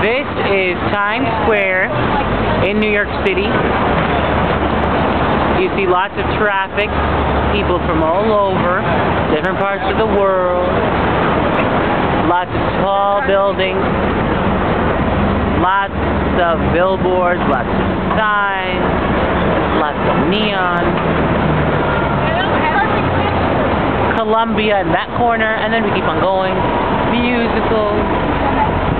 This is Times Square in New York City. You see lots of traffic, people from all over, different parts of the world, lots of tall buildings, lots of billboards, lots of signs, lots of neon. Columbia in that corner, and then we keep on going. Musicals.